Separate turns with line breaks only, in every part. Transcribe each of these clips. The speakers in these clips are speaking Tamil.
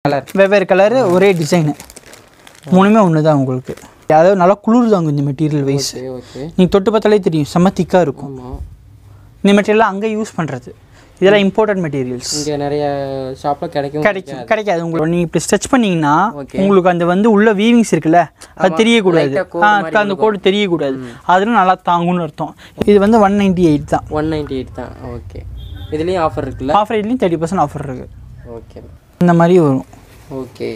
வெவ்வேறு கலர் ஒரே டிசைன் மூணுமே ஒன்று தான் உங்களுக்கு அதாவது நல்லா குளிர் தாங்க இந்த மெட்டீரியல் வைஸ் நீங்கள் தொட்டு பார்த்தாலே தெரியும் செம்ம திக்காக இருக்கும் இந்த மெட்டீரியல்லாம் அங்கே யூஸ் பண்ணுறது இதெல்லாம் இம்போர்ட்டட் மெட்டீரியல்ஸ்
இங்கே நிறைய ஷாப்பில்
கிடைக்காது உங்களுக்கு நீங்கள் இப்படி ஸ்ட்ரெச் பண்ணிங்கன்னா உங்களுக்கு அந்த வந்து உள்ள வீவிங்ஸ் இருக்குல்ல அது தெரியக்கூடாது அந்த கோடு தெரியக்கூடாது அதெல்லாம் நல்லா தாங்கும்னு அர்த்தம் இது வந்து 198 தான்
198 தான் ஓகே இதுலேயும் ஆஃபர் இருக்குல்ல
ஆஃபர் இதுலேயும் 30% ஆஃபர் இருக்குது
ஓகே
இந்த மாதிரி வரும்
ஓகே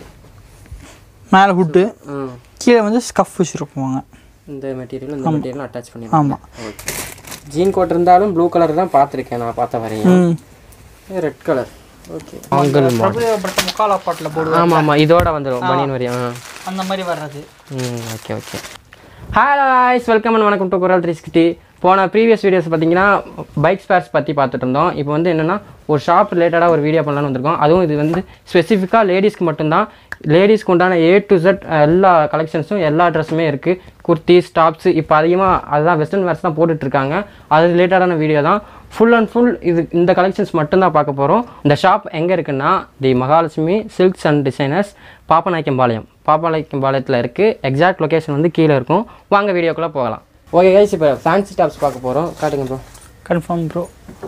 மேலே ஹுட்டு கீழே வந்து ஸ்கஃப் வச்சுருப்பாங்க
இந்த மெட்டீரியல் அட்டாச் பண்ணி ஆமாம் ஓகே ஜீன் கோட் இருந்தாலும் ப்ளூ கலர் தான் பார்த்துருக்கேன் நான் பார்த்த வரையும் ரெட் கலர் ஓகே
முக்காலா பாட்டில் போடுவோம்
ஆமாம் ஆமாம் இதோட வந்துடும் பனியன் வரையும்
அந்த மாதிரி வர்றது
okay okay hello guys welcome and வணக்கம் டு குரல் 360 போன ப்ரீவியஸ் வீடியோஸ் பார்த்தீங்கன்னா பைக் ஸ்பேர்ஸ் பற்றி பார்த்துட்டு இருந்தோம் இப்போ வந்து என்னென்னா ஒரு ஷாப் ரிலேட்டடாக ஒரு வீடியோ பண்ணலான்னு வந்திருக்கோம் அதுவும் இது வந்து ஸ்பெசிஃபிக்காக லேடிஸ்க்கு மட்டும்தான் லேடிஸ்க்கு உண்டான A to Z எல்லா கலெக்ஷன்ஸும் எல்லா ட்ரெஸ்ஸுமே இருக்குது குர்த்திஸ் டாப்ஸு இப்போ அதிகமாக அதுதான் வெஸ்டர்ன் வேர்ஸ் தான் போட்டுட்ருக்காங்க அது ரிலேட்டடான வீடியோ தான் ஃபுல் அண்ட் ஃபுல் இது இந்த கலெக்ஷன்ஸ் மட்டும்தான் பார்க்க போகிறோம் இந்த ஷாப் எங்கே இருக்குன்னா the Mahalakshmi silks and designers பாப்பநாயக்கம்பாளையத்தில் இருக்குது எக்ஸாக்ட் லொக்கேஷன் வந்து கீழே இருக்கும் வாங்க வீடியோக்குள்ளே போகலாம் ஓகே கைஸ் இப்போ ஃபேன்சி டாப்ஸ் பார்க்க போகிறோம் காட்டுங்க ப்ரோ
கன்ஃபார்ம் ப்ரோ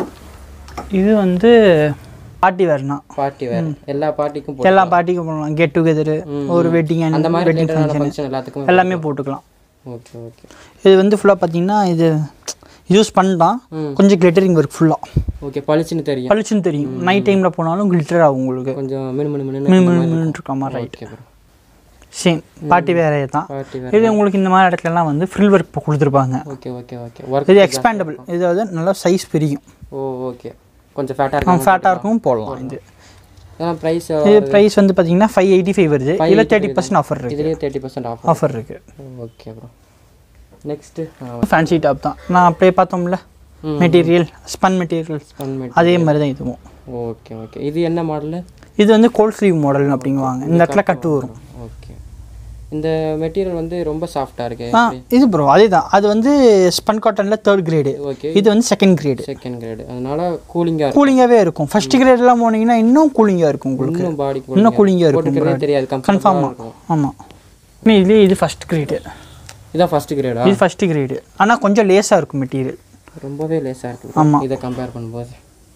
இது வந்து பார்ட்டி வேர்னா
பார்ட்டி வேர் எல்லா பார்ட்டிக்கும்
போடலாம் கெட் டுகெதர் ஒரு வெட்டிங்
அந்த மாதிரி வெட்டிங் ஃபங்க்ஷன் எல்லாத்துக்கும்
எல்லாமே போட்டுக்கலாம்
ஓகே ஓகே
இது வந்து ஃபுல்லாக பார்த்தீங்கன்னா இது யூஸ் பண்ணலாம் கொஞ்சம் கிளிட்டரிங் ஒர்க் ஃபுல்லாக
ஓகே பளிச்சுன்னு தெரியும்
நைட் டைமில் போனாலும் கிளிட்டர் ஆகும் உங்களுக்கு
கொஞ்சம்
மினு இருக்க மாதிரி ரைட் சேம் பார்ட்டி வேறே தான் இது உங்களுக்கு இந்த மாதிரி இடத்துலலாம் வந்து ஃப்ரில் ஒர்க் கொடுத்துருப்பாங்க
ஓகே ஓகே ஓகே
இது எக்ஸ்பேண்டபிள் இது வந்து நல்லா சைஸ் பெரியும்
ஓகே கொஞ்சம் ஃபேட்டாக
இருக்கும் போடலாம் இது
ப்ரைஸ்
இது ப்ரைஸ் வந்து பார்த்தீங்கன்னா 585 வருது இதில் 30% ஆஃபர் இருக்குது
இதுலேயே 30%
ஆஃபர் இருக்குது
okay bro next
fancy top தான் நான் அப்படியே பார்த்தோம்ல மெட்டீரியல் ஸ்பன் மெட்டீரியல் அதே மாதிரி தான் இதுவும்
ஓகே ஓகே இது என்ன மாடலு
இது வந்து கோல்ட் ஸ்லீவ் மாடல் அப்படிங்குவாங்க இந்த இடத்துல கட்டு வரும்
ஓகே இந்த மெட்டீரியல் வந்து ரொம்ப சாஃப்டாக இருக்குது
இது ப்ரோ அதே தான் அது வந்து ஸ்பன் காட்டனில் 3rd கிரேடு
ஓகே
இது வந்து 2nd கிரேடு
அதனால கூலிங்காகவே
இருக்கும் ஃபர்ஸ்ட் கிரேட்லாம் போனீங்கன்னா இன்னும் கூலிங்காக இருக்கும் உங்களுக்கு இன்னும் கூலிங்காக இருக்கும்
தெரியாது
கன்ஃபார்மாக ஆமாம் இதுலேயே இது ஃபர்ஸ்ட் கிரேடு
இதான் ஃபர்ஸ்ட் கிரேடா
இது ஃபர்ஸ்ட் கிரேடு ஆனால் கொஞ்சம் லேஸாக இருக்கும் மெட்டீரியல்
ரொம்பவே லேஸாக இருக்குது
ஆமாம்
இதை கம்பேர் பண்ணும்போது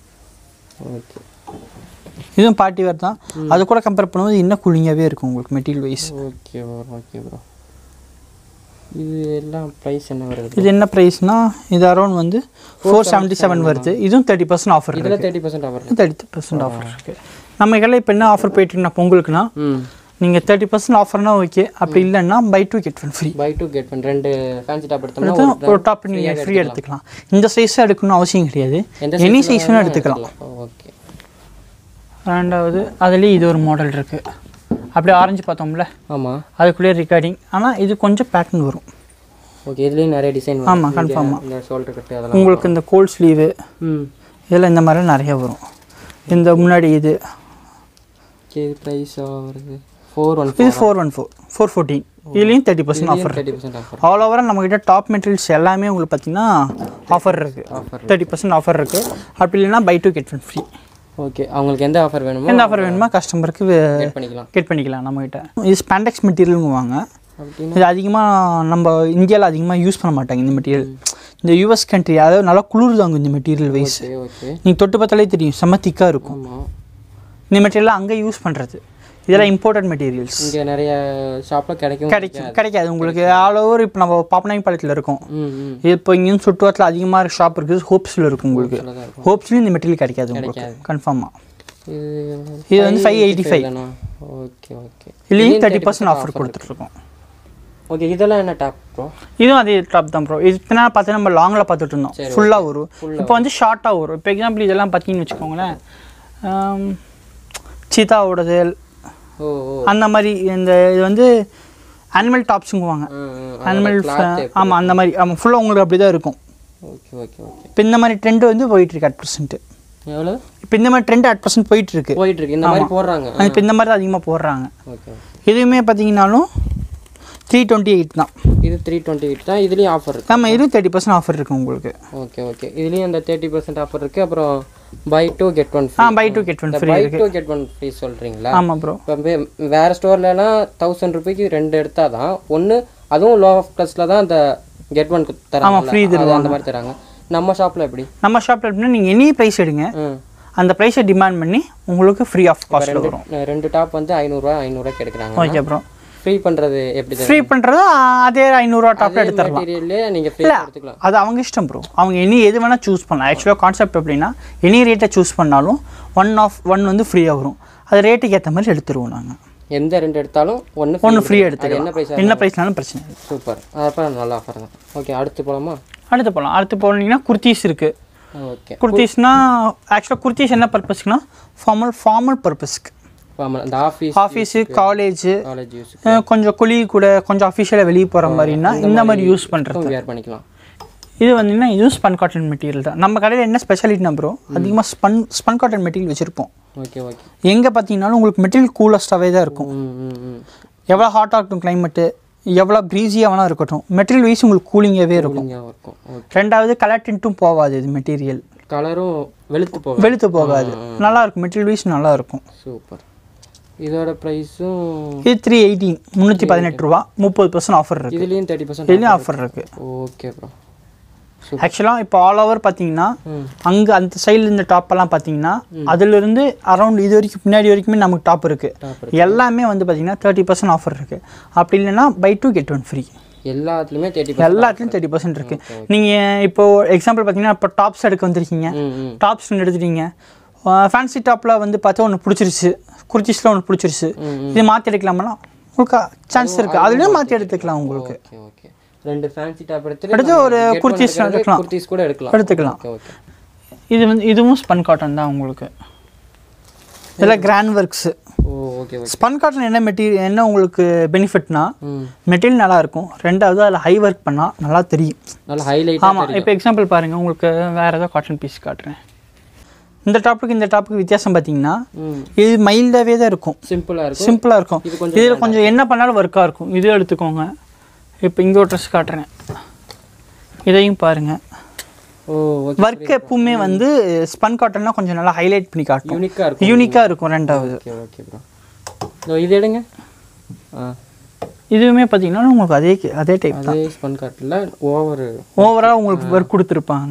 ஓகே
இதுவும் பார்ட்டி வேர் தான் அது கூட கம்பேர் பண்ணும்போது இன்னும் கூலிங்காகவே இருக்கும் உங்களுக்கு மெட்டீரியல் வைஸ்
ஓகே ப்ரோ இது எல்லாம் ப்ரைஸ் என்ன வருது
இது என்ன ப்ரைஸ்னா இது அரௌண்ட் வந்து 477 வருது இதுவும் 30% ஆஃபர்
இதில்
30% ஆஃபர் இருக்குது நம்ம கடையில் இப்போ என்ன ஆஃபர் போயிட்டுருக்குன்னா பொங்கலுக்குன்னா நீங்கள் 30% ஆஃபர்னா ஓகே அப்படி இல்லைன்னா பை 2 get 1 ஃப்ரீ
ரெண்டு ஃபேன்சி டாப் எடுத்தோம்னா
ஒரு டாப் நீங்கள் ஃப்ரீ எடுத்துக்கலாம் இந்த சைஸாக எடுக்கணும்னு அவசியம் கிடையாது எனி சைஸ் வேணால் எடுத்துக்கலாம்
ஓகே
ரெண்டாவது அதுலேயே இது ஒரு மாடல் இருக்குது அப்படியே ஆரஞ்சு பார்த்தோம்ல
ஆமாம்
அதுக்குள்ளேயே ரிகார்டிங் ஆனால் இது கொஞ்சம் பேட்டர்ன் வரும்
ஓகே இதுலேயும் நிறைய டிசைன்
ஆமாம் கன்ஃபார்மாக
இந்த ஷோல்டர் கட்டு அதெல்லாம்
உங்களுக்கு இந்த கோல்ட் ஸ்லீவு இதெல்லாம் இந்த மாதிரிலாம் நிறைய வரும் இந்த முன்னாடி இது
ப்ரைஸ் வருது
இது 414 இதுலேயும் 30% ஆஃபர் ஆல் ஓவராக நம்மக்கிட்ட டாப் மெட்டீரியல்ஸ் எல்லாமே உங்களுக்கு பார்த்தீங்கன்னா ஆஃபர் இருக்குது 30% ஆஃபர் இருக்குது அப்படி இல்லைன்னா பை 2 get 1 ஃப்ரீ
ஓகே அவங்களுக்கு எந்த ஆஃபர் வேணுமோ
கஸ்டமருக்கு கெட் பண்ணிக்கலாம் நம்மகிட்ட இது ஸ்பாண்டெக்ஸ் மெட்டீரியலுங்குவாங்க இது அதிகமாக நம்ம இந்தியாவில் அதிகமாக யூஸ் பண்ண மாட்டாங்க இந்த மெட்டீரியல் இந்த US கண்ட்ரி அதாவது நல்லா குளிர் தாங்க இந்த மெட்டீரியல் வைஸ் நீங்கள் தொட்டு பார்த்தாலே தெரியும் செம்ம திக்காக இருக்கும் இந்த மெட்டீரியல்லாம் அங்கே யூஸ் பண்ணுறது இதெல்லாம் இம்போர்ட்டட் மெட்டீரியல்ஸ்
இங்கே நிறைய ஷாப்பில்
கிடைக்காது உங்களுக்கு ஆல் ஓவர் இப்போ நம்ம பாப்பநாயக்கம்பாளையத்தில் இருக்கோம் இப்போ இங்கேயும் சுற்றுவாரத்தில் அதிகமாக ஷாப் இருக்குது ஹோப்ஸில் இருக்கும் உங்களுக்கு ஹோப்ஸ்லேயும் இந்த மெட்டீரியல் கிடைக்காது உங்களுக்கு கன்ஃபார்மாக இது வந்து 585
ஓகே ஓகே
இதுலேயும் 30% ஆஃபர் கொடுத்துட்ருக்கோம்
ஓகே இதெல்லாம் என்ன டாப் ப்ரோ
இதுவும் அதே டாப் தான் ப்ரோ இது பின்னால் பார்த்தீங்கன்னா நம்ம லாங்கில் பார்த்துட்டு இருந்தோம் ஃபுல்லாக வரும் இப்போ வந்து ஷார்ட்டாக வரும் இப்போ எக்ஸாம்பிள் இதெல்லாம் பார்த்தீங்கன்னு வச்சுக்கோங்களேன் சீதாவோடது அந்த மாதிரி இந்த இது வந்து அனிமல் டாப்ஸுங்குவாங்க அனிமல் ஆமாம் அந்த மாதிரி ஆமாம் ஃபுல்லாக உங்களுக்கு அப்படி தான் இருக்கும்
ஓகே ஓகே ஓகே
இப்போ இந்த மாதிரி ட்ரெண்டு வந்து போயிட்டுருக்கு அட் ப்ரெசென்ட்
எவ்வளோ
இப்போ இந்த மாதிரி ட்ரெண்ட் அட் ப்ரெசென்ட் போயிட்டுருக்கு
இந்த மாதிரி போடுறாங்க
இப்போ இந்த மாதிரி தான் அதிகமாக போடுறாங்க
ஓகே
இதுவுமே பார்த்தீங்கன்னாலும் 328 தான்
இது 328 தான் இதுலேயும் ஆஃபர் இருக்குது
ஆமாம் இதுவும் 30% ஆஃபர் இருக்குது உங்களுக்கு
ஓகே ஓகே இதுலேயும் அந்த 30% ஆஃபர் இருக்குது அப்புறம் buy 2 get 1 free.
buy 2 get 1 free
buy
இருக்கு.
2 get 1 free சொல்றீங்களா?
ஆமா ப்ரோ.
இப்போ வேற ஸ்டோர்லலாம் 1000 ரூபாய்க்கு ரெண்டு எடுத்தா தான் ஒன்னு அதுவும் லோ ஆஃப் காஸ்ட்ல தான் அந்த get 1 தராங்க.
ஆமா ஃப்ரீ தருவாங்க.
அந்த மாதிரி தராங்க. நம்ம ஷாப்ல எப்படி?
நம்ம ஷாப்ல எப்படின்னா நீங்க எனி பிரைஸ் எடுங்க. அந்த பிரைஸை டிமாண்ட் பண்ணி உங்களுக்கு ஃப்ரீ ஆஃப் காஸ்ட்ல வரும்.
ரெண்டு டாப் வந்து 500 எடுக்கறாங்க.
Okay bro.
ஃப்ரீ பண்றது எப்படி?
ஃப்ரீ பண்றது அதே 500 டாப்ல எடுத்துறலாம்.
மெட்டீரியல்ல நீங்க ஃப்ரீ எடுத்துக்கலாம்.
அது அவங்க இஷ்டம் ப்ரோ. அவங்க எனி எது வேணா சூஸ் பண்ணலாம். एक्चुअली கான்செப்ட் எப்படின்னா எனி ரேட்டை சூஸ் பண்ணாலும் 1 வந்து ஃப்ரீயா வரும். அது ரேட்டுக்கு ஏத்த மாதிரி எடுத்துருவோம் நாங்க.
எந்த ரெண்டு எடுத்தாலும் ஒன்னு ஃப்ரீ எடுத்துக்கலாம். என்ன பிரைஸ்னாலும் பிரச்சனை இல்லை. சூப்பர். அப்ப நல்ல ஆஃபர் தான். ஓகே அடுத்து போலாமா? அடுத்து போனீங்கன்னா குர்தீஸ் இருக்கு. ஓகே. குர்தீஸ்னா एक्चुअली குர்தீஸ் என்ன பர்பஸ்க்குனா ஃபார்மல் பர்பஸ்க்கு. அந்த ஆஃபீஸ் காலேஜ் யூஸ் கொஞ்சம் குளி கூட கொஞ்சம் அஃபிஷியலாக வெளியே போகிற மாதிரினா இந்த மாதிரி யூஸ் பண்ணுறது வேர் பண்ணிக்கலாம். இது வந்துன்னா இது ஸ்பன் காட்டன் மெட்டீரியல் தான். நம்ம கடையில் என்ன ஸ்பெஷாலிட்டினா ப்ரோ அதிகமாக ஸ்பன் காட்டன் மெட்டீரியல் வச்சுருப்போம். Okay okay. எங்கே பார்த்தீங்கன்னாலும் உங்களுக்கு மெட்டீரியல் கூலஸ்டாகவே தான் இருக்கும். எவ்வளோ ஹாட்டாக இருக்கும் கிளைமேட்டு எவ்வளோ ப்ரீஸியாக வேணால் இருக்கட்டும் மெட்டீரியல் வைஸ் உங்களுக்கு கூலிங்காகவே இருக்கும். ரெண்டாவது கலர் டின்ட்டும் போகாது. இது மெட்டீரியல் கலரும் வெளுத்து போகாது. நல்லா இருக்கும். மெட்டீரியல் வைஸ் நல்லா இருக்கும். சூப்பர். இதோட பிரைஸும் இது 318 318 ரூபா. 30% ஆஃபர் இருக்கு. இதுலயும் 30% ஆஃபர் இருக்கு. Okay bro. ஆக்சுவலாக இப்போ ஆல் ஓவர் பார்த்தீங்கன்னா அங்கே அந்த சைடில் இந்த டாப்பெல்லாம் பார்த்தீங்கன்னா அதுலேருந்து அரௌண்ட் இது வரைக்கும் பின்னாடி வரைக்குமே நமக்கு டாப் இருக்குது. எல்லாமே வந்து பார்த்தீங்கன்னா 30% ஆஃபர் இருக்குது. அப்படி இல்லைன்னா பை 2 get 1 ஃப்ரீ. எல்லாத்துலேயுமே 30% இருக்குது. நீங்கள் இப்போது எக்ஸாம்பிள் பார்த்தீங்கன்னா இப்போ டாப்ஸ் எடுக்க வந்திருக்கீங்க. டாப்ஸ் ஒன்று எடுத்துட்டீங்க. ஃபேன்சி டாப்பில் வந்து பார்த்தா ஒன்று பிடிச்சிருச்சு. குர்தீஸில் ஒன்று பிடிச்சிருச்சு. இது மாற்றி எடுக்கலாமா உங்களுக்கு சான்ஸ் இருக்குது. அதுலேயும் மாற்றி எடுத்துக்கலாம். உங்களுக்கு ரெண்டு ஃபேன்சி டாப் எடுத்து ஒரு குர்தீஸ் கூட எடுத்துக்கலாம். இது வந்து இதுவும் ஸ்பன் காட்டன் தான் உங்களுக்கு. இதெல்லாம் கிராண்ட் ஒர்க்ஸ். ஸ்பன் காட்டன் என்ன மெட்டீரியல் என்ன உங்களுக்கு பெனிஃபிட்னா மெட்டீரியல் நல்லா இருக்கும். ரெண்டாவது அதில் ஹை ஒர்க் பண்ணால் நல்லா தெரியும். நல்லா ஹைலைட். ஆமாம். இப்போ எக்ஸாம்பிள் பாருங்கள். உங்களுக்கு வேறு ஏதாவது காட்டன் பீஸ் காட்டுறேன். இந்த டாப்புக்கு வித்தியாசம் பார்த்தீங்கன்னா இது மைல்டாகவே தான் இருக்கும். சிம்பிளாக இருக்கும். இதில் கொஞ்சம் என்ன பண்ணாலும் ஒர்க்காக இருக்கும். இது எடுத்துக்கோங்க. இப்போ இங்கே ஒரு ட்ரெஸ் காட்டுறேன். இதையும் பாருங்கள். ஒர்க் எப்பவுமே வந்து ஸ்பன் காட்டன்னா கொஞ்சம் நல்லா ஹைலைட் பண்ணி காட்டும். யூனிக்காக இருக்கும். ரெண்டாவது இது எடுங்க. இதுவுமே பார்த்தீங்கன்னா உங்களுக்கு அதே டைப் தான். ஸ்பன் காட்டில் ஓவராக உங்களுக்கு ஒர்க் கொடுத்துருப்பாங்க.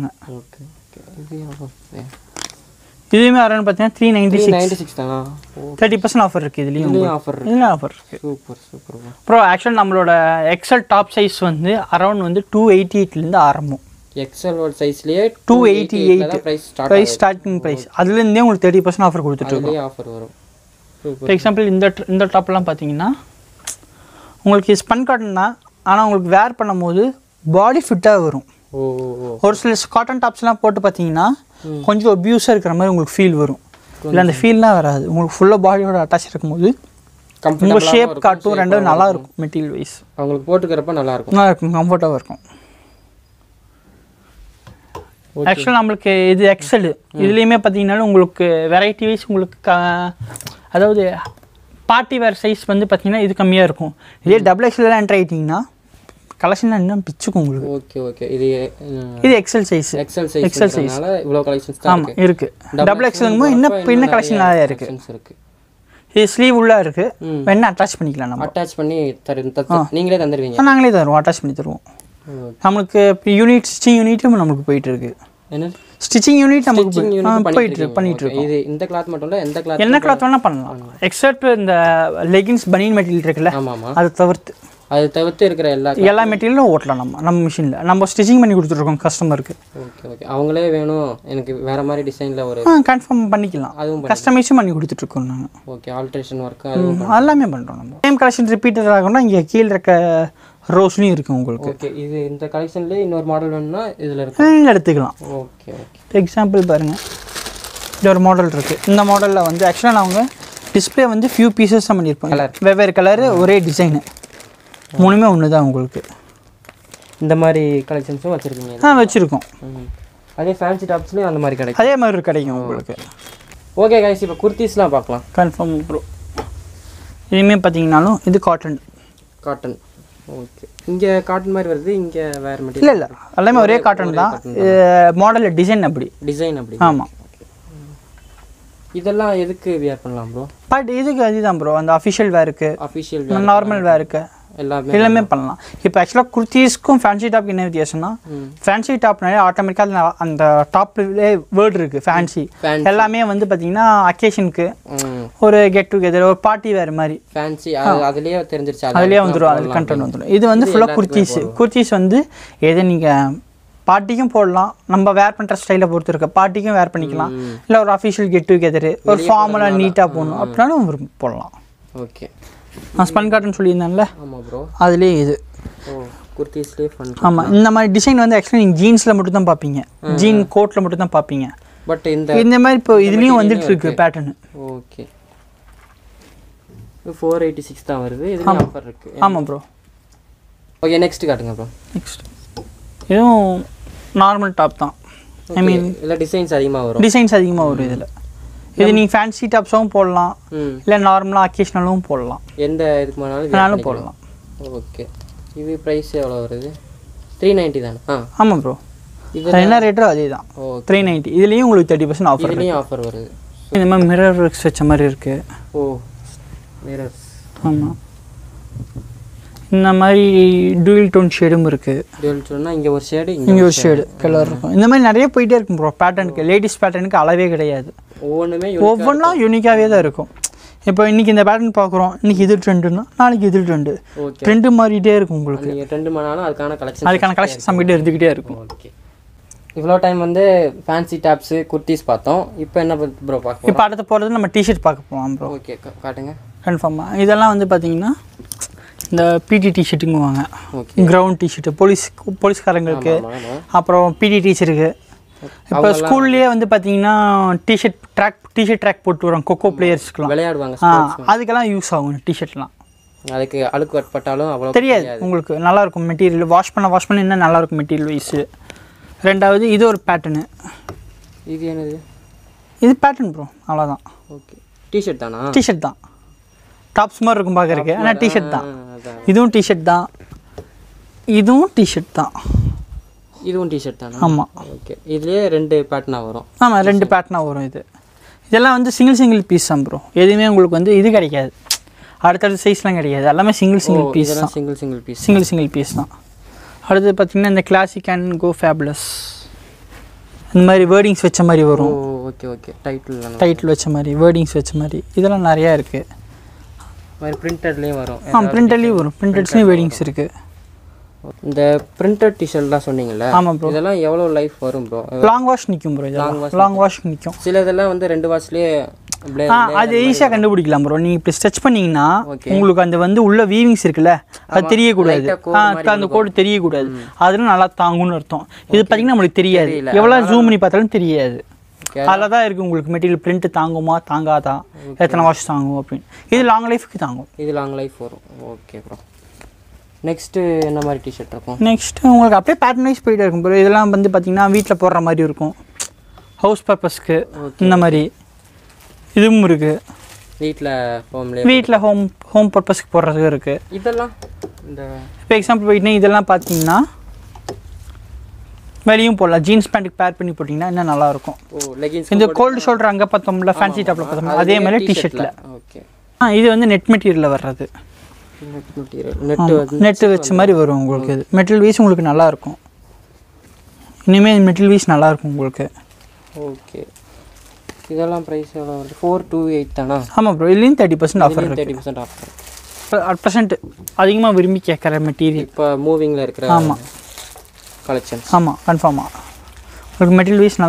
இதுவுமே அரௌண்ட் பார்த்தீங்கன்னா 396 தானா? 30% ஆஃபர் இருக்குது. இதுலேயும் ஆஃபர் இருக்குது. சூப்பர். ப்ரோ ஆக்சுவலாக நம்மளோட எக்ஸல் டாப் சைஸ் வந்து அரௌண்ட் வந்து 288லேருந்து ஆரம்பம். எக்ஸல் சைஸ்லேயே 288 ப்ரைஸ் ஸ்டார்டிங் ப்ரைஸ். அதுலேருந்தே உங்களுக்கு 30% ஆஃபர் கொடுத்துட்ருக்கோம். ஆஃபர் வரும். ஃபார் எக்ஸாம்பிள் இந்த டாப்லாம் பார்த்தீங்கன்னா உங்களுக்கு ஸ்பன் காட்டன் தான். ஆனால் உங்களுக்கு வேர் பண்ணும் போது பாடி ஃபிட்டாக வரும். ஒரு சில காட்டன் டாப்ஸ்லாம் போட்டு பார்த்தீங்கன்னா கொஞ்சம் அபியூஸாக இருக்கிற மாதிரி உங்களுக்கு ஃபீல் வரும். இல்லை அந்த ஃபீல்லாம் வராது. உங்களுக்கு ஃபுல்லாக பாடியோட அட்டாச் இருக்கும்போது உங்கள் ஷேப் காட்டும். ரெண்டாவது நல்லா இருக்கும். மெட்டீரியல் வைஸ் அவங்களுக்கு போட்டுக்கிறப்ப நல்லா இருக்கும். கம்ஃபர்ட்டாக இருக்கும். ஆக்சுவலாக நம்மளுக்கு இது எக்ஸல். இதுலேயுமே பார்த்தீங்கன்னாலும் உங்களுக்கு வெரைட்டி வைஸ் உங்களுக்கு அதாவது பார்ட்டி வேர் சைஸ் வந்து பார்த்தீங்கன்னா இது கம்மியாக இருக்கும். இதே டபுள் எக்ஸல்லாம் என்ட்ரு ஆகிட்டிங்கன்னா கலெக்ஷன் இன்னும் பிச்சுக்கும் உங்களுக்கு. ஓகே. இது எக்ஸல் சைஸ். இவ்வளோ கலெக்ஷன்ஸ் தான் இருக்கு. டபுள் எக்ஸல்ங்கும்போது இன்னும் கலெக்ஷன் நிறைய இருக்கு. இது ஸ்லீவ் உள்ள இருக்கு. வேணா அட்டாச் பண்ணிக்கலாம். நம்ம அட்டாச் பண்ணி நீங்களே தந்துடுவீங்க? நாங்களே தருவோம். அட்டாச் பண்ணி தருவோம். நம்மளுக்கு யூனிட் ஸ்டிச்சிங் யூனிட்டும் நமக்கு போயிட்டு இருக்கு. ஸ்டிச்சிங் யூனிட் நமக்கு பண்ணிட்டு இருக்கோம். இது இந்த கிளாத் மட்டும் இல்லை, என்ன கிளாத் வேணா பண்ணலாம். எக்ஸப்ட் இந்த லெகின்ஸ் பனியன் மெட்டீரியல் இருக்குல்ல, அதை தவிர்த்து இருக்கிற எல்லா மெட்டீரியலும் ஓட்டலாம். நம்ம மிஷினில் நம்ம ஸ்டிச்சிங் பண்ணி கொடுத்துருக்கோம் கஸ்டமருக்கு. ஓகே. அவங்களே வேணும் எனக்கு வேறு மாதிரி டிசைனில் ஒரு கன்ஃபார்ம் பண்ணிக்கலாம். அதுவும் கஸ்டமைஸும் பண்ணி கொடுத்துட்ருக்கோம் நாங்கள். ஓகே. ஆல்ட்ரேஷன் ஒர்க்கு எல்லாமே பண்ணுறோம். நம்ம சேம் கலெக்ஷன் ரிப்பீட்டட் ஆகணும்னா இங்கே கீழே இருக்க ரோஸ்லையும் இருக்குது உங்களுக்கு. ஓகே. இது இந்த கலெக்ஷன்லேயே இன்னொரு மாடல் வேணும்னா இதில் இருக்கு, எடுத்துக்கலாம். ஓகே. எக்ஸாம்பிள் பாருங்கள். இது ஒரு மாடல் இருக்குது. இந்த மாடலில் வந்து ஆக்சுவலாக நாங்கள் டிஸ்பிளே வந்து ஃபியூ பீசஸ் தான் பண்ணியிருப்போம். வெவ்வேறு கலரு ஒரே டிசைனு மூணுமே ஒன்று தான் உங்களுக்கு. இந்த மாதிரி கலெக்ஷன்ஸும் வச்சுருக்கீங்க? வச்சுருக்கோம். அதே ஃபேன்சி டாப்ஸ்லேயும் அந்த மாதிரி கிடைக்கும். அதே மாதிரி கிடைக்கும் உங்களுக்கு. ஓகே கைஸ், இப்போ குர்தீஸ்லாம் பார்க்கலாம். Confirm bro. இதுவுமே பார்த்தீங்கன்னாலும் இது காட்டன். ஓகே. இங்கே காட்டன் மாதிரி வருது, இங்கே வேறு மெட்டீரியல் இல்லை. எல்லாமே ஒரே காட்டன் தான். மாடல் டிசைன் அப்படி. ஆமாம். இதெல்லாம் எதுக்கு வியர் பண்ணலாம் ப்ரோ?
பட் இதுக்கு அதுதான் ப்ரோ, அந்த அஃபிஷியல் வேருக்கு, நார்மல் வேருக்கு எல்லாமே பண்ணலாம். இப்போ ஆக்சுவலாக குர்த்திஸ்க்கும் ஃபேன்சி டாப்க்கு என்ன வித்தியாசம்னா, ஃபேன்சி டாப்னாலே ஆட்டோமேட்டிக்காக அந்த டாப்லேயே வேர்டு இருக்குது ஃபேன்சி. எல்லாமே வந்து பார்த்தீங்கன்னா அக்கேஷனுக்கு ஒரு கெட் டுகெதர், ஒரு பார்ட்டி வேறு மாதிரி
ஃபேன்சி அதுலேயே தெரிஞ்சிருச்சு,
அதுலேயே வந்துடும், அது கண்டென்ட் வந்துடும். இது வந்து ஃபுல்லாக குர்த்திஸ் வந்து எதை நீங்கள் பார்ட்டிக்கும் போடலாம், நம்ம வேர் பண்ணுற ஸ்டைலை பொறுத்து இருக்க பார்ட்டிக்கும் வேர் பண்ணிக்கலாம், இல்லை ஒரு அஃபிஷியல் கெட் டுகெதர் ஒரு ஃபார்மலாக நீட்டாக போடணும் அப்படின்னாலும் போடலாம்.
ஓகே,
நான் ஸ்பன் காட்டன் சொல்லியிருந்தேன்ல,
ஆமாம் ப்ரோ,
அதுலேயே இது
குர்த்திஸ்லேயே ஃபன்.
ஆமாம், இந்த மாதிரி டிசைன் வந்து ஆக்சுவலாக நீங்கள் ஜீன்ஸில் மட்டும் தான் பார்ப்பீங்க, ஜீன் கோட்டில் மட்டும் தான் பார்ப்பீங்க.
பட்
இந்த மாதிரி இப்போ இதுலேயும் வந்துட்டு இருக்கு பேட்டர்னு.
ஓகே, 486 தான் வருது, இதுலேயும் ஆஃபர் இருக்கு.
ஆமாம் ப்ரோ.
ஓகே, நெக்ஸ்ட் காட்டுங்க ப்ரோ.
நெக்ஸ்ட் இதுவும் நார்மல் டாப் தான். ஐ மீன்
இல்லை டிசைன்ஸ் அதிகமாக வரும்,
இதில் இது நீங்கள் ஃபேன்சி டாப்ஸும் போடலாம், இல்லை நார்மலாக அக்கேஷனலும் போடலாம்,
எந்த இதுக்கு வேணாலும்
போடலாம்.
ஓகே, இது ப்ரைஸ் எவ்வளோ வருது? 390 தானே?
ஆமாம் ப்ரோ, இது என்ன ரேட்டோ அதே தான், 390. இதுலேயும் உங்களுக்கு 30% ஆஃபர்,
இதுலேயும் ஆஃபர் வருது.
இந்த மாதிரி மிரர் ஒர்க்ஸ் வச்ச மாதிரி இருக்குது.
Oh, mirrors.
ஆமாம், இந்த மாதிரி டூயல் டோன் ஷேடும் இருக்குது.
டூயல் டோன்னா இங்கே ஒரு ஷேடு,
இங்கே ஒரு ஷேடு கலர் இருக்கும். இந்த மாதிரி நிறைய போயிட்டே இருக்கும் ப்ரோ. பேட்டர்னுக்கு, லேடிஸ் பேட்டர்னுக்கு அளவே கிடையாது, ஒவ்வொன்றும் யூனிக்காகவே தான் இருக்கும். இப்போ இன்றைக்கி இந்த பேட்டர்ன் பார்க்குறோம், இன்றைக்கி இது ட்ரெண்டுன்னா நாளைக்கு இது ட்ரெண்டு மாறிட்டே இருக்கும். உங்களுக்கு
ட்ரெண்டு மாறினாலும் அதுக்கான
கலெக்ஷன்ஸ் நம்மகிட்ட இருந்துக்கிட்டே இருக்கும்.
ஓகே, இவ்வளோ டைம் வந்து ஃபேன்சி டாப்ஸு குர்த்திஸ் பார்த்தோம். இப்போ என்ன ப்ரோ பார்க்க?
இப்போ அடுத்து போகிறது நம்ம டிஷர்ட் பார்க்க போகலாம் ப்ரோ.
ஓகே, காட்டுங்க.
கன்ஃபார்மாக இதெல்லாம் வந்து பார்த்தீங்கன்னா இந்த பிடி டிஷர்ட்டுங்குவாங்க, கிரவுண்ட் டிஷர்ட்டு, போலீஸ்காரங்களுக்கு, அப்புறம் பிடி டீச்சருக்கு. இப்போ ஸ்கூல்லேயே வந்து பார்த்தீங்கன்னா டிஷர்ட் ட்ராக் போட்டு வரோம், கொக்கோ பிளேயர்ஸ்க்குலாம்
விளையாடுவாங்க,
அதுக்கெல்லாம் யூஸ் ஆகும் டிஷர்ட்லாம்.
அதுக்கு அழுக்கு பட்டாலும் அவ்வளோ
தெரியாது உங்களுக்கு, நல்லாயிருக்கும் மெட்டீரியல், வாஷ் பண்ண இன்னும் நல்லாயிருக்கும் மெட்டீரியல் வைஸு. ரெண்டாவது இது ஒரு பேட்டர்னு.
இது என்னது?
இது பேட்டர்ன் ப்ரோ, அவ்வளோதான்.
ஓகே, டிஷர்ட் தானா?
டிஷர்ட் தான், டாப்ஸ் மாதிரி இருக்கும் பார்க்குறக்கு, ஆனால் டிஷர்ட் தான். இதுவும் டிஷர்ட் தான், இதுவும் டிஷர்ட் தான்,
இதுவும் டிஷர்ட் தானே?
ஆமாம்.
ஓகே, இதுலேயே 2 பேட்டர்னாக வரும்.
ஆமாம், 2 பேட்டர்னாக வரும். இதெல்லாம் வந்து சிங்கிள் பீஸ் தான் ப்ரோ. எதுவுமே உங்களுக்கு வந்து இது கிடைக்காது, அடுத்தடுத்த சைஸ்லாம் கிடையாது, எல்லாமே சிங்கிள் பீஸ் தான். சிங்கிள் பீஸ் தான். அடுத்து பார்த்தீங்கன்னா இந்த கிளாசிக் அண்ட் கோ ஃபேபுலஸ், இந்த மாதிரி வேர்டிங்ஸ் வச்ச மாதிரி வரும்.
ஓகே,
டைட்டில் வச்ச மாதிரி, வேர்டிங்ஸ் வச்ச மாதிரி, இதெல்லாம் நிறையா இருக்குது.
பிரிண்டட்லேயும் வரும்.
பிரிண்டட்லேயும் வரும், பிரிண்டட்ஸ்லேயும் வேர்டிங்ஸ் இருக்குது.
இந்த பிரிண்டட் டிஷர்ட்லாம் சொன்னீங்கல்ல, ஆமாம் ப்ரோ, இதெல்லாம் எவ்வளோ லைஃப் வரும் ப்ரோ?
லாங் வாஷ் நிற்கும் ப்ரோ, லாங் வாஷ் நிற்கும்.
சில இதெல்லாம் வந்து 2 வாஷ்லேயே
அது ஈஸியாக கண்டுபிடிக்கலாம் ப்ரோ. நீங்கள் இப்படி ஸ்ட்ரெச் பண்ணிங்கன்னா உங்களுக்கு அந்த வந்து உள்ள வீவிங்ஸ் இருக்குல்ல, அது தெரியக்கூடாது, அந்த கோடு தெரியக்கூடாது, அதெல்லாம் நல்லா தாங்கும்னு அர்த்தம். இது பார்த்தீங்கன்னா நம்மளுக்கு தெரியாது, எவ்வளோ ஜூம் பண்ணி பார்த்தாலும் தெரியாது. அதில் தான் இருக்குது உங்களுக்கு மெட்டீரியல் பிரிண்ட் தாங்குமா தாங்காதா, எத்தனை வாஷ் தாங்கும் அப்படின்னு. இது லாங் லைஃப்க்கு தாங்கும்,
இது லாங் லைஃப் வரும். ஓகே ப்ரோ, நெக்ஸ்ட்டு என்ன மாதிரி டிஷர்ட் இருக்கும்?
நெக்ஸ்ட்டு உங்களுக்கு அப்படியே பேட்டர்ன் வைஸ் போயிட்டே இருக்கும் ப்ரோ. இதெல்லாம் வந்து பார்த்தீங்கன்னா வீட்டில் போடுற மாதிரி இருக்கும், ஹவுஸ் பர்பஸ்க்கு இந்த மாதிரி. இதுவும் இருக்குது, வீட்டில் ஹோம் பர்பஸ்க்கு போடுறதுக்கு இருக்குது.
இதெல்லாம் இந்த
இப்போ எக்ஸாம்பிள் போயிட்டீங்கன்னா இதெல்லாம் பார்த்தீங்கன்னா வெளியும் போடலாம், ஜீன்ஸ் பேண்ட்டுக்கு பேர் பண்ணி போட்டிங்கன்னா இன்னும் நல்லாயிருக்கும். இந்த கோல்டு ஷோல்டர் அங்கே பார்த்தோம்ல, ஃபேன்சி டாப்பில் பார்த்தோம்ல, அதே மாதிரி டிஷர்ட்டில்.
ஓகே,
இது வந்து நெட் மெட்டீரியலில் வர்றது, நெட்டு வச்ச மாதிரி வரும் உங்களுக்கு. இது மெட்டீரியல் வைஸ் உங்களுக்கு நல்லாயிருக்கும், இனிமேல் மெட்டீரியல் வைஸ் நல்லாயிருக்கும் உங்களுக்கு.
ஓகே, இதெல்லாம் ப்ரைஸ் எவ்வளோ வருது? 428 தானா?
ஆமாம் ப்ரோ, இதுலேயும் 30% ஆஃபர் இருக்குது.
30% ஆஃபர்
அட் ப்ரெசென்ட் அதிகமாக விரும்பி கேட்குற மெட்டீரியல்
இப்போ மூவிங்கில் இருக்கிற.
ஆமாம்,
கலெக்ஷன்ஸ்.
ஆமாம், கன்ஃபார்மாக உங்களுக்கு மெட்டீரியல் வைஸ்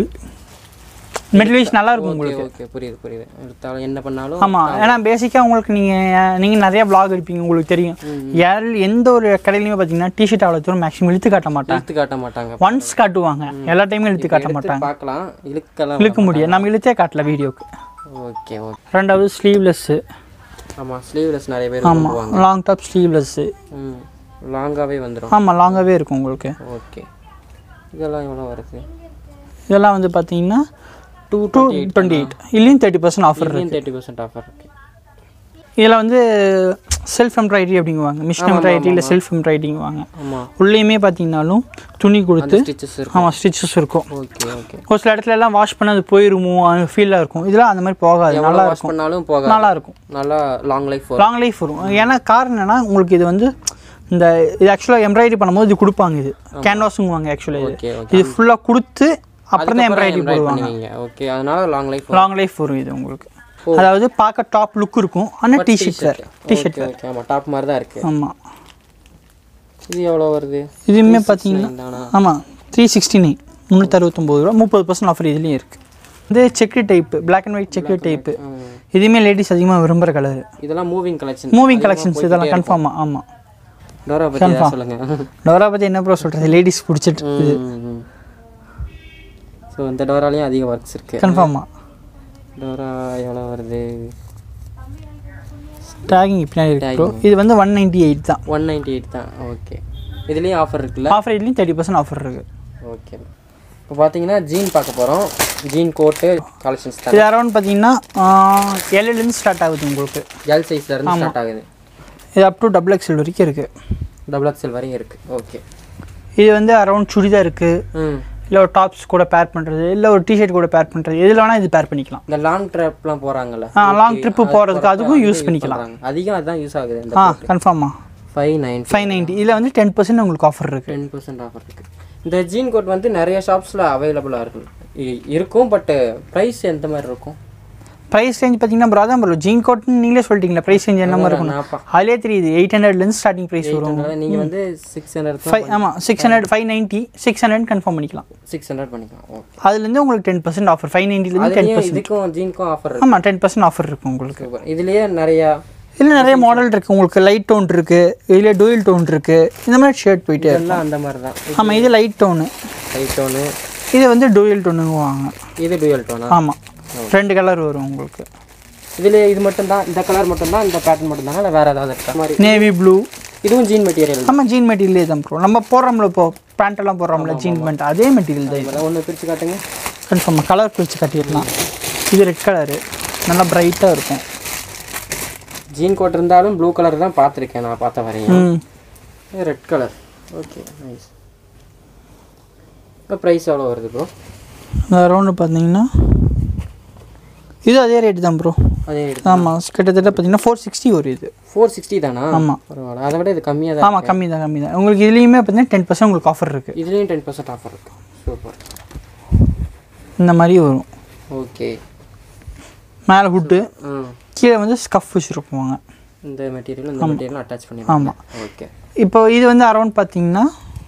நல்லா இருக்கும் உங்களுக்கு.
ஓகே, புரியுது. எடுத்தாலும் என்ன பண்ணாலும்.
ஆமாம், ஏன்னா பேசிக்காக உங்களுக்கு நீங்கள் நிறைய vlog எடுப்பீங்க, உங்களுக்கு தெரியும். எந்த ஒரு கடையிலையுமே பார்த்தீங்கன்னா டிஷர்ட் அவ்வளோ தூரம் மேக்ஸிமம் இழுத்து காட்ட மாட்டாங்க, ஒன்ஸ் காட்டுவாங்க, எல்லா டைமும் இழுத்து காட்ட மாட்டாங்க.
பார்க்கலாம்,
இழுக்க முடியாது, நம்ம இழுத்தே காட்டல வீடியோக்கு.
ஓகே.
ரெண்டாவது ஸ்லீவ்லெஸ்ஸு.
ஆமாம், ஸ்லீவ்லெஸ் நிறைய பேர்.
ஆமாம், லாங் டாப் ஸ்லீவ்லெஸ்ஸு
லாங்காகவே வந்துடும்.
ஆமாம், லாங்காகவே இருக்கும் உங்களுக்கு.
ஓகே, இதெல்லாம் எவ்வளோ வருது?
இதெல்லாம் வந்து பார்த்தீங்கன்னா 228, இல்லையும் 30% ஆஃபர் இருக்குது.
30% ஆஃபர் இருக்குது.
இதில் வந்து செல்ஃப் எம்ப்ராய்டரி அப்படிங்குவாங்க. மிஷின் எம்ப்ராய்டரியில் செல்ஃப் எம்ப்ராய்டரிங்குவாங்க. உள்ளேயுமே பார்த்தீங்கன்னாலும் துணி கொடுத்து ஆமாம் ஸ்டிச்சஸ் இருக்கும். ஒரு சில இடத்துல எல்லாம் வாஷ் பண்ண அது போயிருமோ அந்த ஃபீலாக இருக்கும். இதெல்லாம் அந்த மாதிரி போகாது, நல்லா இருக்கும். நல்லா இருக்கும், நல்லா லாங் லைஃப் வரும். ஏன்னா காரணம் என்னன்னா உங்களுக்கு இது வந்து இந்த இது ஆக்சுவலாக எம்ப்ராய்டரி பண்ணும்போது இது கொடுப்பாங்க. இது கேன்வாஸுங்குவாங்க ஆக்சுவலாக. இது ஃபுல்லாக கொடுத்து அப்புறம் தான் எம்ப்ராய்டரி போடுவாங்க.
ஓகே, அதனால
லாங் லைஃப் வரும் இது உங்களுக்கு. அதாவது பார்க்க டாப் லுக் இருக்கும். ஆனால் டிஷர்ட் சார், டிஷர்ட்
ஆமாம் டாப் மாதிரி தான் இருக்குது.
ஆமாம்.
இது எவ்வளோ வருது?
இதுவுமே பார்த்தீங்கன்னா ஆமாம் 369 369 ரூபா. 30% ஆஃபர் இதுலேயும் இருக்குது. இது check type, black and white check type. இதுவுமே லேடிஸ் அதிகமாக விரும்புகிற கலர்.
இதெல்லாம் மூவிங் கலெக்ஷன்ஸ்
இதெல்லாம் கன்ஃபார்மாக. ஆமாம்.
டோரா பற்றி சொல்லுங்கள்.
டோரா பற்றி என்ன ப்ரோ சொல்கிறது, லேடிஸ் பிடிச்சிட்டு இது.
ஸோ இந்த டோராலையும் அதிக ஒர்க்ஸ் இருக்குது
கன்ஃபார்மாக.
டோரா எவ்வளோ வருது?
டேகிங் பின்னாடி இருக்கு. இது வந்து 198 தான்.
198 தான். ஓகே, இதுலேயும் ஆஃபர் இருக்குல்ல?
ஆஃபர் இதுலேயும் 30% ஆஃபர் இருக்குது.
ஓகே, இப்போ பார்த்தீங்கன்னா ஜீன் பார்க்க போகிறோம். ஜீன் கோட்டு கலெக்ஷன்ஸ் தான்.
இது அரௌண்ட் பார்த்தீங்கன்னா எல்லேருந்து ஸ்டார்ட் ஆகுது உங்களுக்கு.
எல் சைஸ்லேருந்து ஸ்டார்ட் ஆகுது.
இது அப் டு XXL வரைக்கும் இருக்குது.
XXL வரையும் இருக்குது. ஓகே,
இது வந்து அரௌண்ட் சுடிதார் இருக்குது, இல்லை ஒரு டாப்ஸ் கூட பேர் பண்ணுறது, இல்லை ஒரு டிஷர்ட் கூட பேர் பண்ணுறது, எதில் வேணால் இது பேர் பண்ணிக்கலாம்.
இந்த லாங் ட்ரிப்லாம் போகிறாங்கல்ல,
லாங் ட்ரிப்பு போகிறதுக்கு அதுக்கும் யூஸ் பண்ணிக்கலாம்.
அதிகம் அதுதான் யூஸ் ஆகுது.
கன்ஃபார்மாக 590. இதில் வந்து 10% உங்களுக்கு ஆஃபர் இருக்குது.
10% ஆஃபர் இருக்குது. இந்த ஜீன் கோட் வந்து நிறைய ஷாப்ஸில் அவைலபிளாக இருக்கும். பட் ப்ரைஸ் எந்த மாதிரி இருக்கும்?
ப்ரைஸ் ரேஞ்ச் பார்த்தீங்கன்னா ப்ரோ அதான் ப்ரோ ஜீன் கோட்னு நீங்களே சொல்லிட்டீங்களா ப்ரைஸ் ரேஞ்ச் என்ன மாதிரி இருக்கும். அதிலே தெரியுது 800லேருந்து ஸ்டார்டிங் ப்ரைஸ் வரும்.
நீங்கள் வந்து 600
ஆமாம் 600 590 600 கன்ஃபார்ம் பண்ணிக்கலாம்.
600 பண்ணிக்கலாம். ஓகே,
அதுலேருந்து உங்களுக்கு 10% ஆஃபர். 590லேருந்து 10%.
இதுக்கும் ஜீனுக்கும் ஆஃபர்.
ஆமாம் 10% ஆஃபர் இருக்கும் உங்களுக்கு.
இதுலேயே நிறைய
மாடல் இருக்குது உங்களுக்கு. லைட் டோன் இருக்குது, இதில் டூயல் டோன் இருக்குது. இந்த மாதிரி ஷர்ட் போயிட்டு
எல்லாம் அந்த மாதிரி தான்.
ஆமாம், இது லைட் டோனு. இது வந்து டூயல் டோனுங்குவாங்க.
இது டூயல் டோனா?
ஆமாம், 2 கலர் வரும் உங்களுக்கு.
இதில் இது மட்டும்தான், இந்த கலர் மட்டும்தான், இந்த பேட்டர்ன் மட்டும்தான், இல்லை வேறு ஏதாவது இருக்கா? மாதிரி
நேவி ப்ளூ.
இதுவும் ஜீன் மெட்டீரியல்?
ஆமாம், ஜீன் மெட்டீரியலே தான் ப்ரோ. நம்ம போடுறோம்ல இப்போ பேண்ட்டெல்லாம் போடுறோம்ல ஜீன் பேண்ட், அதே மெட்டீரியல் தான்.
ஒன்று பிரித்து காட்டுங்க.
கன்ஃபார்மாக கலர் பிரித்து காட்டிடலாம். இது ரெட் கலரு, நல்லா ப்ரைட்டாக இருக்கும்.
ஜீன் கோட் இருந்தாலும் ப்ளூ கலர் தான் பார்த்துருக்கேன் நான் பார்த்த வரையும். Red colour. Okay, nice. இப்போ ப்ரைஸ் எவ்வளோ வருது ப்ரோ?
அரௌண்டு பார்த்தீங்கன்னா இது அதே ரேட்டு தான் ப்ரோ.
அதே ரேட்.
ஆமாம், கிட்டத்தட்ட பார்த்தீங்கன்னா 460 வரும். இது
460 தானா?
ஆமாம்,
பரவாயில்ல. அதை விட இது கம்மியாக தான்.
ஆமாம், கம்மி தான். உங்களுக்கு இதுலேயுமே பார்த்தீங்கன்னா 10% உங்களுக்கு ஆஃபர் இருக்குது.
இதுலேயும் 10% ஆஃபர் இருக்குது. சூப்பர்.
இந்த மாதிரி வரும்.
ஓகே,
மேலே ஹுட்டு, கீழே வந்து ஸ்கஃப் வச்சுருப்பாங்க.
இந்த மெட்டீரியல் அட்டாச் பண்ணி.
ஆமாம்.
ஓகே,
இப்போ இது வந்து அரௌண்ட் பார்த்தீங்கன்னா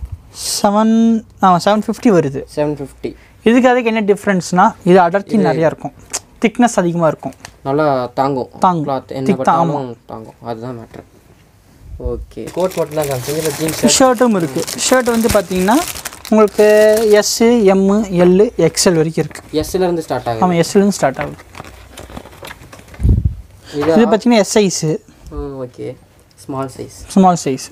750 வருது.
750.
இதுக்கு அதுக்கு என்ன டிஃப்ரென்ஸ்னால் இது அடர்த்தி நிறையா இருக்கும், திக்னஸ் அதிகமாக இருக்கும்,
நல்லா தாங்கும். தாங்கும், அதுதான் மேட்ரு. ஓகே, கோட் மட்டும் தான் காமிச்சிங்க. ஜீன்ஸ்
ஷர்ட்டும் இருக்குது. ஷர்ட் வந்து பார்த்தீங்கன்னா உங்களுக்கு S, M, L, XL வரைக்கும் இருக்குது.
எஸ்லேருந்து ஸ்டார்ட் ஆகுது.
ஆமாம், எஸ்லேருந்து ஸ்டார்ட் ஆகுது. இது பார்த்தீங்கன்னா S size.
Okay, small size.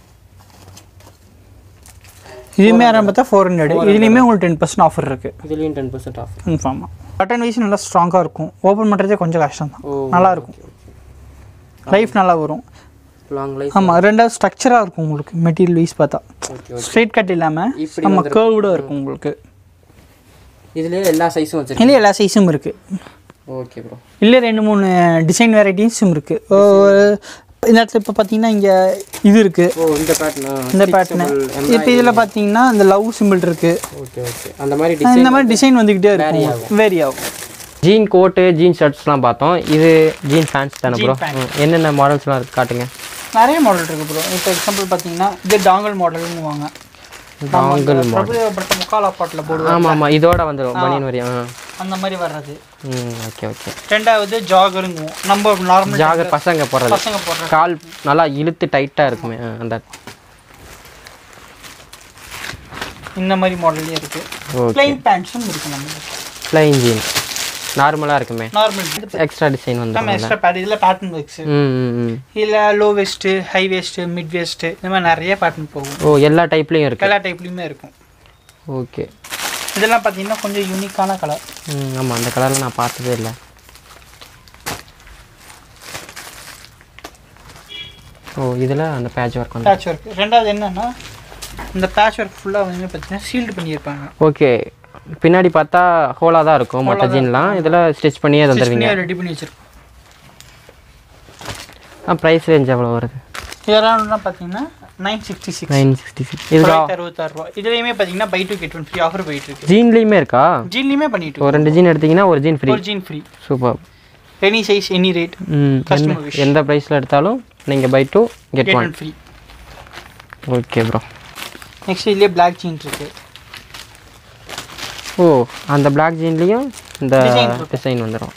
இதுவுமே யாரும் பார்த்தா 400. இதுலேயுமே உங்களுக்கு 10% ஆஃபர் இருக்குது.
இதுலேயும் 10% ஆஃபர்.
கன்ஃபார்மாக. பட்டன் வைஸ் நல்லா ஸ்ட்ராங்காக இருக்கும். ஓப்பன் பண்ணுறதே கொஞ்சம் கஷ்டம் தான். நல்லாயிருக்கும், லைஃப் நல்லா வரும்,
லாங் லைஃப்.
ஆமாம், ரெண்டாவது ஸ்ட்ரக்சராக இருக்கும் உங்களுக்கு. மெட்டீரியல் வைஸ் பார்த்தா ஸ்ட்ரெயிட் கட் இல்லாமல் நம்ம கர்வ்டாக இருக்கும் உங்களுக்கு.
இதுலேயே எல்லா சைஸும் வச்சுருக்கேன்.
இல்லை, எல்லா சைஸும் இருக்குது.
Okay bro.
இல்லை 2-3 டிசைன் வெரைட்டிஸும் இருக்குது. இந்த இடத்துல இப்போ பார்த்தீங்கன்னா இங்கே இது இருக்குது. இந்த பேட்டர்னு இப்போ இதில் பார்த்தீங்கன்னா இந்த லவ் சிம்பிள் இருக்குது.
ஓகே, அந்த மாதிரி
டிசைன் வந்துக்கிட்டே இருக்கும், வேரி ஆகும்.
ஜீன் கோட்டு, ஜீன் ஷர்ட்ஸ்லாம் பார்த்தோம். இது ஜீன் பேண்ட்ஸ் தானே ப்ரோ? என்னென்ன மாடல்ஸ்லாம் இருக்குது காட்டுங்க.
நிறைய மாடல் இருக்குது ப்ரோ. இப்போ எக்ஸாம்பிள் பார்த்தீங்கன்னா இது டாங்கல் மாடல்னு வாங்க. முக்கால் அப்பாட்டில் போடுவோம். ஆமாம், இதோட வந்துடும் பனியன் வரையும்
அந்த மாதிரி வர்றது. ஓகே.
ரெண்டாவது ஜாகருங்குவோம். நம்ம நார்மல்
ஜாகர் பசங்க போடுறது. கால் நல்லா இழுத்து டைட்டாக இருக்குமே அந்த.
இந்த மாதிரி மாடல்லே இருக்குது. ப்ளைன் பேண்ட்ஸும் இருக்குது. நம்ம
ப்ளைன் ஜீன் நார்மலாக இருக்குமே.
நார்மல்
எக்ஸ்ட்ரா டிசைன் வந்து
நம்ம எக்ஸ்ட்ரா பேட்டர்ன். இதில் பேட்டர்ன் ஒர்க்ஸ். இல்லை low waist, high waist, mid waist, இந்த மாதிரி நிறைய பேட்டர்ன் போகும்.
எல்லா டைப்லேயும் இருக்குது.
எல்லா டைப்லேயுமே இருக்கும்.
ஓகே,
இதெல்லாம் பார்த்தீங்கன்னா கொஞ்சம் யூனிக்கான கலர்.
ஆமாம், அந்த கலரில் நான் பார்த்ததே இல்லை. ஓ இதில் அந்த பேட்ச் ஒர்க் வந்து
பேட்ச் ஒர்க். ரெண்டாவது என்னன்னா இந்த பேட்ச் ஒர்க் ஃபுல்லாக வந்து பார்த்தீங்கன்னா சீல்டு பண்ணியிருப்பாங்க.
ஓகே, பின்னாடி பார்த்தா ஹோலாக தான் இருக்கும் மற்ற ஜீன்லாம். இதில் ஸ்டிச் பண்ணியே தந்துடுவீங்க.
ரெடி பண்ணி வச்சுருக்கோம்.
ப்ரைஸ் ரேஞ்ச் எவ்வளோ வருது?
இதெல்லாம் பார்த்தீங்கன்னா 966.
966. இதுல
66 ரூபா. இதுலயுமே பார்த்தீங்கன்னா பை 2 கெட் 1 ஃப்ரீ ஆஃபர் போயிட்டு இருக்கு.
ஜீன்லயுமே இருக்கா?
ஜீன்லயுமே பண்ணிட்டு
ஒரு 2 ஜீன் எடுத்தீங்கன்னா ஒரு ஜீன் ஃப்ரீ.
ஒரு jean free.
Super.
Any size any rate. Customer wish.
எந்த பிரைஸ்ல எடுத்தாலும் நீங்க buy 2 get 1
free.
Okay bro.
Next இதுலயே Black ஜீன் இருக்கு.
ஓ அந்த Black ஜீன்லயும் இந்த டிசைன் வந்துரும்.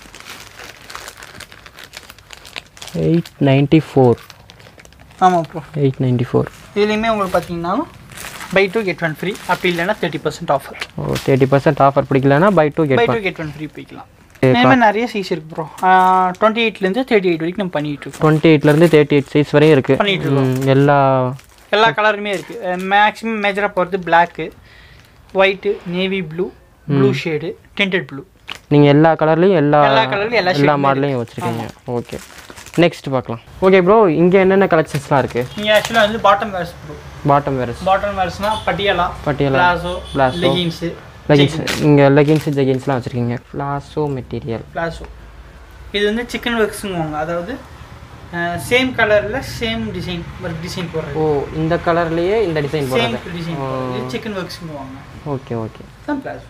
894.
ஆமா ப்ரோ
894.
இதுலயுமே உங்களுக்கு பாத்தீங்கன்னா பை 2 கெட் 1 ஃப்ரீ. அப்படி இல்லனா 30% ஆஃபர்.
ஓ 30% ஆஃபர் பிடிக்கலனா buy 2 get 1.
Buy 2 get 1 free போய்க்கலாம். மேல நிறைய சைஸ் இருக்கு ப்ரோ. 28 ல இருந்து 38 வரைக்கும் நம்ம பண்ணிட்டு இருக்கோம். 28
ல இருந்து 38 சைஸ் வரையும் இருக்கு.
பண்ணிட்டு இருக்கோம். எல்லா கலருமே இருக்கு. மேக்ஸिमम மேஜரா போறது Black, White, Navy blue, blue shade, tinted blue.
நீங்க எல்லா கலர்லயும் எல்லா மாடலையும் வச்சிருக்கீங்க. ஓகே நெக்ஸ்ட் பார்க்கலாம். ஓகே ப்ரோ, இங்க என்னென்ன கலெக்ஷன்ஸ்லாம் இருக்கு?
இங்க एक्चुअली வந்து பாட்டம் வேர்ஸ் ப்ரோ. பாட்டம் வேர்ஸ்னா பட்டியாலா, பிளாசோ, லெகின்ஸ்.
இங்க லெகின்ஸ் ஜெகின்ஸ்லாம் வச்சிருக்கீங்க. Palazzo material. பிளாசோ
இது வந்து சிக்கன் ஒர்க்ஸ்ங்குவாங்க. அதாவது சேம் கலர்ல சேம் டிசைன் போடுறது.
ஓ இந்த கலர்லயே இந்த டிசைன் போடுறது.
சேம் டிசைன் இது சிக்கன் ஒர்க்ஸ்ங்குவாங்க.
Okay okay.
Some palazzo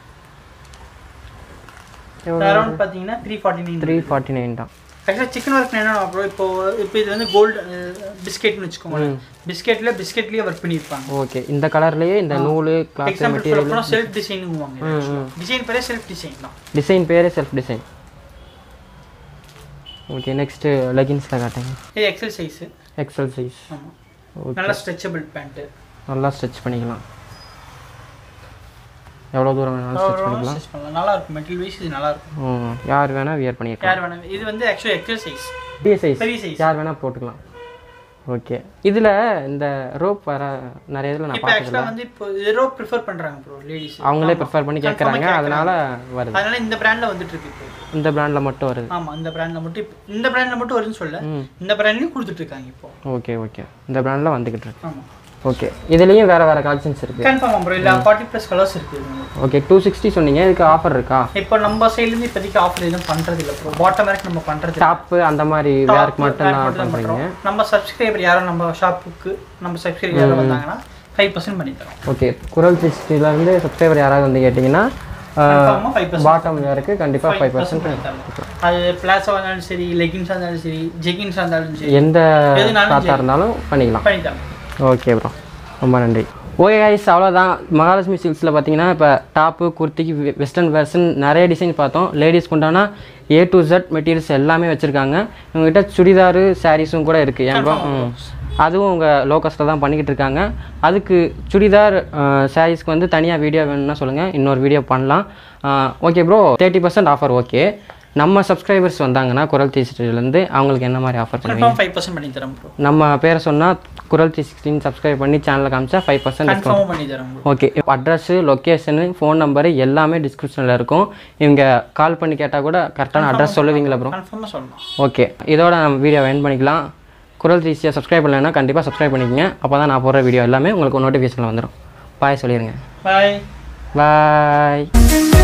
around பாத்தீங்கன்னா 349 தான். ஆக்சுவலா சிக்கன் ஒர்க் என்னன்னா ப்ரோ, இப்போ இது வந்து கோல்ட் பிஸ்கெட்னு வச்சுக்கோங்க. பிஸ்கெட்லயே ஒர்க் பண்ணிருப்பாங்க.
ஓகே இந்த கலர்லயே இந்த நூல் கிளாத் மெட்டீரியல்
அப்புறம் செல்ஃப் டிசைனிங்குவாங்க. டிசைன் பேரே செல்ஃப் டிசைன் தான்.
டிசைன் பேரே செல்ஃப் டிசைன். ஓகே நெக்ஸ்ட் லெகின்ஸ்ல காட்டுங்க.
இது எக்ஸல் சைஸ். ஆமா.
ஓகே
நல்ல ஸ்ட்ரெச்சபிள் பேண்ட்.
நல்லா ஸ்ட்ரெச் பண்ணிக்கலாம். எவ்வளவு தூரம் வேணாலும் ஸ்டிட்ச் பண்ணிக்கலாம்.
நல்லா இருக்கும். மெட்டீரியல் வைஸ் இது நல்லா இருக்கும்.
யார் வேணா வியர் பண்ணிக்கலாம்.
இது வந்து एक्चुअली எக்ஸல் சைஸ்.
பெரிய சைஸ். யார் வேணா போட்டுக்கலாம். ஓகே இதுல இந்த ரோப் வர நிறைய இதுல நான் பார்த்தேன்.
एक्चुअली வந்து இப்போ இது ரோப் பிரெஃபர் பண்றாங்க ப்ரோ லேடிஸ்.
அவங்களே பிரெஃபர் பண்ணி கேக்குறாங்க. அதனால வருது.
அதனால இந்த பிராண்ட்ல வந்துட்டு இருக்கு இப்போ.
இந்த பிராண்ட்ல மட்டும் வருது.
ஆமா இந்த பிராண்ட்ல மட்டும் வருதுன்னு சொல்ல. இந்த பிராண்ட்லயும் கொடுத்துட்டு இருக்காங்க இப்போ.
ஓகே ஓகே இந்த பிராண்ட்ல வந்துகிட்டு இருக்கு.
ஆமா
ஓகே இதுலயும் வேற கலெக்ஷன்ஸ் இருக்கு.
Confirm bro. இல்ல 40+ கலர்ஸ் இருக்கு.
ஓகே 260 சொன்னீங்க. இதுக்கு ஆஃபர் இருக்கா?
இப்போ நம்ம சைடுல இருந்து இப்போதைக்கு ஆஃபர் எதுவும் பண்றது இல்ல ப்ரோ. பாட்டம் வேர்க்கு நம்ம பண்றது
டாப் அந்த மாதிரி வேர்க்கு மட்டும் தான் பண்றீங்க.
நம்ம சப்ஸ்கிரைபர் யாரோ நம்ம ஷாப்புக்கு நம்ம சப்ஸ்கிரைபர் யாரோ வந்தாங்கன்னா 5% பண்ணி தரோம்.
ஓகே குரல் 60 ல இருந்து சப்ஸ்கிரைபர் யாராவது வந்து கேட்டிங்கன்னா பாட்டம் வேர்க்கு கண்டிப்பா 5% பண்ணி தரோம்.
அது பிளாசோ இருந்தாலும் சரி, லெகின்ஸா இருந்தாலும் சரி, ஜெகின்ஸா இருந்தாலும் சரி,
எந்த கிளாத்தா இருந்தாலும் பண்ணிக்கலாம்.
பண்ணி தரோம்.
ஓகே ப்ரோ ரொம்ப நன்றி. ஓகே கைஸ் அவ்வளோதான். மகாலட்சுமி சில்க்ஸில் பார்த்தீங்கன்னா இப்போ டாப்பு குர்த்திக்கு வெஸ்டர்ன் வேர்ஷன் நிறைய டிசைன் பார்த்தோம். லேடிஸ்க்கு உண்டான A to Z மெட்டீரியல்ஸ் எல்லாமே வச்சுருக்காங்க. இவங்ககிட்ட சுடிதாரு சாரீஸும் கூட இருக்குது. ஏன் ப்ரோ? அதுவும் உங்கள் லோ காஸ்ட்டில் தான் பண்ணிக்கிட்டு இருக்காங்க. அதுக்கு சுடிதார் சாரீஸ்க்கு வந்து தனியாக வீடியோ வேணும்னா சொல்லுங்கள், இன்னொரு வீடியோ பண்ணலாம். Okay bro 30% offer. ஓகே நம்ம சப்ஸ்கிரைபர்ஸ் வந்தாங்கன்னா குரல் 360 அவங்களுக்கு என்ன மாதிரி ஆஃபர் பண்ணுவீங்க?
5% பண்ணி தரோம் ப்ரோ.
நம்ம பேரை சொன்னால் குரல் 360 சப்ஸ்கிரைப் பண்ணி சேனலை காமிச்சா 5%
டிஸ்கவுண்ட் பண்ணி தரோம்.
Okay address, location, phone number எல்லாமே டிஸ்கிரிப்ஷனில் இருக்கும். இவங்க கால் பண்ணி கேட்டால் கூட கரெக்டான அட்ரஸ் சொல்லுவீங்களா ப்ரோ?
கன்ஃபார்மாக சொல்லலாம். ஓகே
இதோட நம்ம வீடியோ எண்ட் பண்ணிக்கலாம். குரல் 360 சப்ஸ்கிரைப் பண்ணலைன்னா கண்டிப்பாக சப்ஸ்கிரைப் பண்ணிக்கோங்க. அப்போ தான் நான் போடுற வீடியோ எல்லாமே உங்களுக்கு நோட்டிஃபிகேஷனில் வந்துடும். பாய் சொல்லிடுங்க.
பாய்
பாய்.